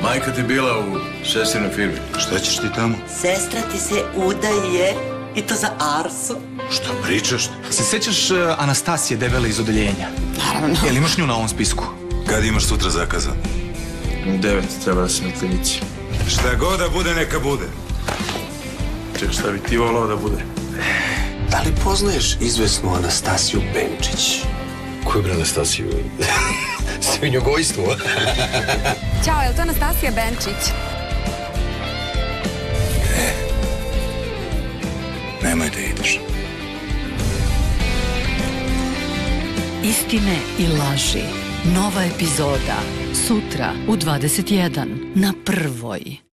Majka ti bila u sestrinoj firmi. Šta ćeš ti tamo? Sestra ti se udaje i to za Arsu. Šta pričaš? Se sećaš Anastasije, debele iz odeljenja? Naravno. Jel imaš nju na ovom spisku? Kad imaš sutra zakazan? U 9 treba da se na klinici. Šta god da bude, neka bude. Ček, šta bi ti volao da bude? Da li poznaješ izvesnu Anastasiju Benčić? Koju bre Anastasiju? Svinjogojstvo? Ćao, je li to Anastasija Benčić? Nemoj da ideš. Istine i laži. Nova epizoda. Sutra u 21 na Prvoj.